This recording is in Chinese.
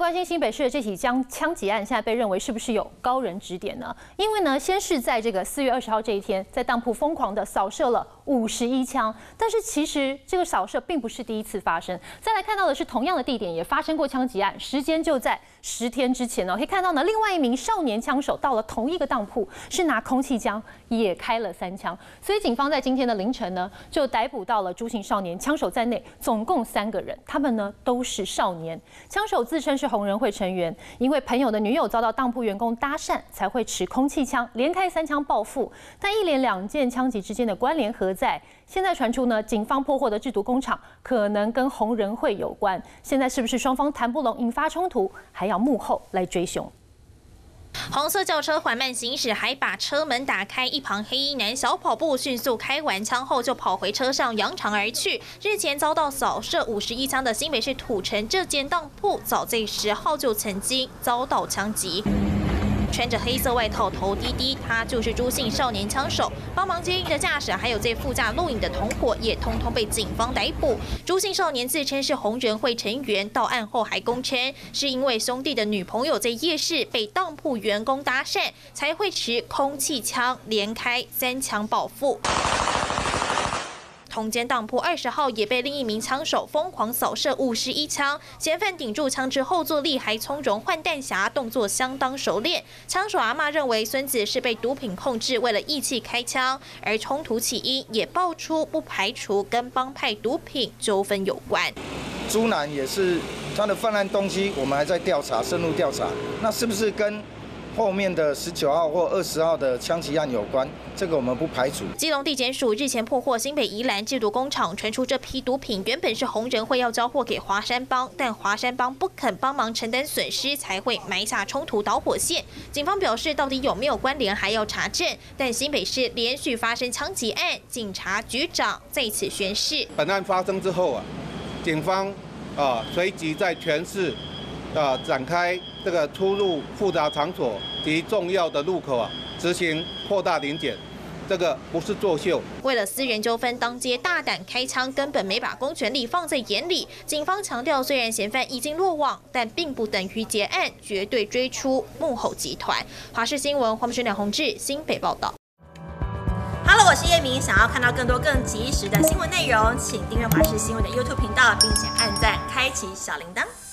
关心新北市的这起枪击案，现在被认为是不是有高人指点呢？因为呢，先是在这个4月20号这一天，在当铺疯狂的扫射了51枪，但是其实这个扫射并不是第一次发生。再来看到的是，同样的地点也发生过枪击案，时间就在10天之前哦。可以看到呢，另外一名少年枪手到了同一个当铺，是拿空气枪也开了3枪。所以警方在今天的凌晨呢，就逮捕到了朱姓少年枪手在内，总共3个人，他们呢都是少年。枪手自称是红人会成员，因为朋友的女友遭到当铺员工搭讪，才会持空气枪连开3枪报复。但一连2件枪击之间的关联何在？现在传出呢，警方破获的制毒工厂可能跟红人会有关。现在是不是双方谈不拢，引发冲突，还要幕后来追凶？ 红色轿车缓慢行驶，还把车门打开。一旁黑衣男小跑步，迅速开完枪后就跑回车上，扬长而去。日前遭到扫射51枪的新北市土城这间当铺，早在10号就曾经遭到枪击。 穿着黑色外套，头低低，他就是朱姓少年枪手。帮忙接应的驾驶，还有在副驾录影的同伙，也通通被警方逮捕。朱姓少年自称是红人会成员，到案后还供称，是因为兄弟的女朋友在夜市被当铺员工搭讪，才会持空气枪连开3枪报复。 同间当铺20号也被另一名枪手疯狂扫射51枪，嫌犯顶住枪支后坐力，还从容换弹匣，动作相当熟练。枪手阿嬷认为孙子是被毒品控制，为了义气开枪，而冲突起因也爆出不排除跟帮派毒品纠纷有关。 朱男也是他的犯案动机，我们还在调查，深入调查，那是不是跟 后面的19号或20号的枪击案有关，这个我们不排除。 基隆地检署日前破获新北宜兰制毒工厂，传出这批毒品原本是红人会要交货给华山帮，但华山帮不肯帮忙承担损失，才会埋下冲突导火线。警方表示，到底有没有关联还要查证。但新北市连续发生枪击案，警察局长在此宣示： 本案发生之后啊，警方随即在全市 展开这个出入复杂场所及重要的路口执行扩大临检，这个不是作秀。 为了私人纠纷，当街大胆开枪，根本没把公权力放在眼里。警方强调，虽然嫌犯已经落网，但并不等于结案，绝对追出幕后集团。华视新闻黄美轩、梁宏志新北报道。 Hello， 我是叶明。想要看到更多更及时的新闻内容，请订阅华视新闻的 YouTube 频道，并且按赞、开启小铃铛。